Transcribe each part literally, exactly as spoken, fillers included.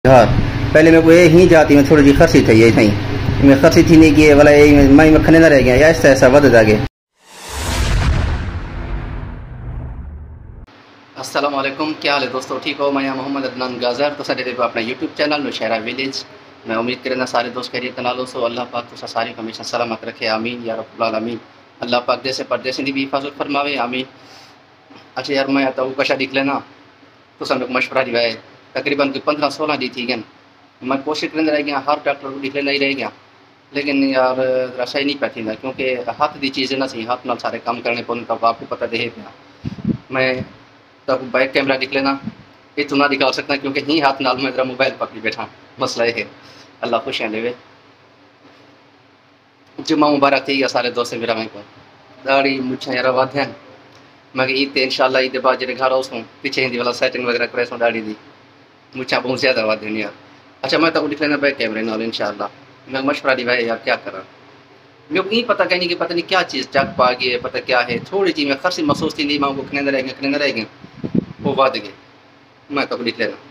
हाँ, पहले मेरे को ये ही जाती में थोड़ी जी खसी थी, ये थी मैं खसी थी नहीं कि वाला ये मई में खने ना रह गया या ऐसा ऐसा वध जागे। अस्सलाम वालेकुम, क्या हाल है दोस्तों? ठीक हो? मैं मोहम्मद अदनान गाजर तो सारे देखो अपना यूट्यूब चैनल नौशहरा विलेज। मैं उम्मीद करना सारे दोस्त खैरियत नालो सो अल्लाह पाक तो सारी हमेशा सलामत रखे, आमीन या रब्बुल आलमीन। अल्लाह पाक जैसे परदेसी की भी हिफाजत फरमावे, आमीन। अच्छा यार, मैं आता हूँ कशा दिख लेना तो सब मशवरा दिया है, तकरीबन पंद्रह सोलह दी थी गन मैं कोशिश करने रह गया, हर डॉक्टर को दिख लेना ही रह गया, लेकिन यार रसाई नहीं पैती ना, क्योंकि हाथ दी चीज़ें ना सी हाथ नाल सारे काम करने पौन तब आपको पता दे पाया। मैं तब बैक कैमरा दिख लेना ये तो ना दिखा सकता, क्योंकि ही हाथ नाल मैं जरा मोबाइल पकड़ी बैठा, मसला ये है। अल्लाह खुशियाँ लेवे। जुम्मा मुबारक थी सारे दोस्त मेरा मैं को दाढ़ी मुझे यार वाध्यन मैं ईद इंशाल्लाह ईद बाद जो घर आऊँ पीछे हिंदी वाला सेटिंग वगैरह करे सो दाढ़ी दी मुझे बहुत ज़्यादा वाध्यन यार। अच्छा मैं तो दिख लेना बैक कैमरे नाल इंशाल्लाह। मैं मशवरा दी भाई यार क्या करा, मेरे को ये पता कहनी कि पता नहीं क्या चीज़ जग पा गई है, पता क्या है, थोड़ी चीज़ मैं खर्ची महसूस थी नहीं माँ को खने रहेंगे खने रहेंगे वो वाद गए, मैं तो लिख लेना।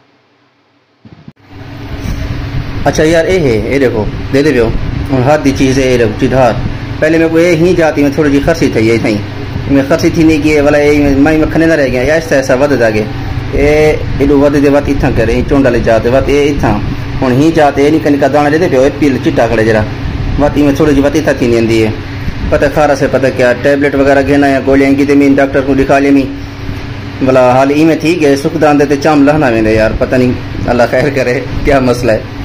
अच्छा यार ये है, ये देखो दे दे हाथ दी चीज़ है, ये देखो चिधार पहले मेरे को ये ही जाती में थोड़ी जी खर्ची थी, ये थी मैं खर्ची थी नहीं कि वाला ये मई में खने ना रह गया या ऐसा ऐसा वध जागे। ये एडो वध दे बात इतना करे चोंडा ले जाते बात ये इतना हूँ ही जाते निका निका दाना दे पे पील चिट्टा खड़े जरा बात में थोड़ी जी बात इतना थी नहीं है, पता खारा से पता क्या टैबलेट वगैरह घेना या गोलियाँ की मैं डॉक्टर को दिखा लेमी भला हाल ई में थी गए सुख दान देते चाम लहना वेंदे यार, पता नहीं अल्लाह खैर करे क्या मसला है।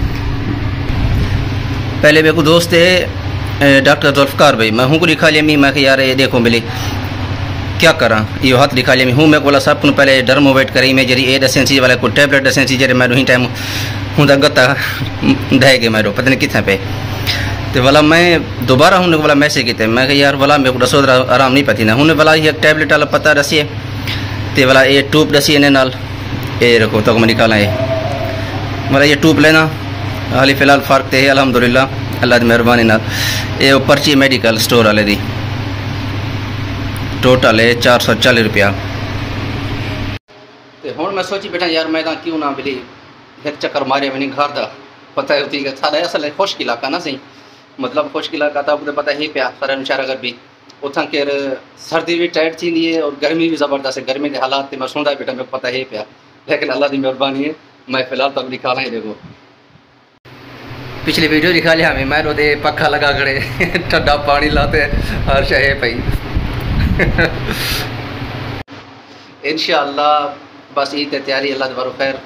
पहले मेरे को दोस्त है डॉक्टर जुल्फकार भाई, मैं हूँ को दिखा लिया मैं कि यार ये देखो मिली क्या करा ये हाथ दिखा लिया हूँ मैं बोला सब पहले डर्मोवेट करी मैं जरी ए दसें चीज वाला को टैबलेट दसें चीज जरे मैं टाइम हूँ गत्ता ढह गए मैं पता नहीं कितने पे तो वाला मैं दोबारा हूँ वाला मैसेज किते मैं यार वाला मेरे को दसो आराम नहीं पती ना हूँ वाला ये टैबलेट वाला पता दसिए तो वाला ये ट्यूब दसी ने नाल ये रखो तो मैं निकाला ये वाला ये ट्यूब लेना हाली फिलहाल फ़र्क तो है अलहमदुलिल्लाह अल्लाह की मेहरबानी नाल। ये पर्ची मेडिकल स्टोर वाले दी टोटल है चार सौ चालीस रुपया। तो हूँ मैं सोची बैठा यार मैं क्यों ना बिली एक चक्कर मारे मैंने घर का पता है होती सारा असल खुश्क इलाका ना सही, मतलब खुश्क इलाका था आपको पता ही पिया सारा नौशहरा अगर भी उतना केर सर्दी भी टाइट थी है और गर्मी भी ज़बरदस्त है, गर्मी के हालात मैं सुनता बेटा मेरे पता ही पिया, लेकिन अल्लाह की मेहरबानी है मैं फिलहाल तक दिखाना ही। देखो पिछली वीडियो दिखा लिया हमें मैं रोते पखा लगा खड़े ठंडा पानी लाते हर शहे पई इंशाअल्लाह बस ईद की तैयारी अल्लाह दबारो खैर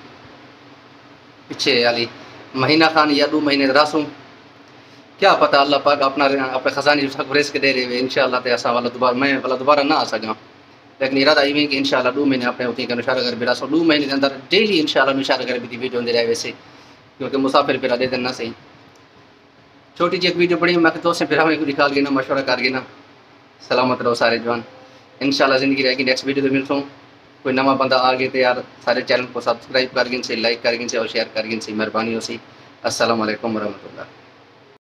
पीछे वाली महीना खान या दो महीने रासूँ क्या पता अल्लाह पाक अपना अपने खजानी गुरेज के दे रहे इंशाअल्लाह तो ऐसा वाला दोबारा मैं वाला दोबारा ना आ सका, लेकिन इरादा ये कि इंशाअल्लाह दो महीने अपने होती है नौशहरा घर बिरा सौ दो महीने के अंदर डेली इंशाअल्लाह नौशहरा घर भी वीडियो दे रहे वैसे, क्योंकि मुसाफिर बिरा दे देना सही छोटी जी एक वीडियो पड़ी मैं दोस्त से फिर को दिखा लेना मशवरा कर लेना। सलामत रहो सारे जवान, इंशाल्लाह ज़िंदगी रहेगी। नेक्स्ट वीडियो तो मिलता हूँ, कोई नवा बंदा आ गए तो यार सारे चैनल को सब्सक्राइब कर गिन से लाइक कर गिन से और शेयर कर गिन से मेहरबानी हो सी। अस्सलाम वालेकुम वरहमतुल्लाह।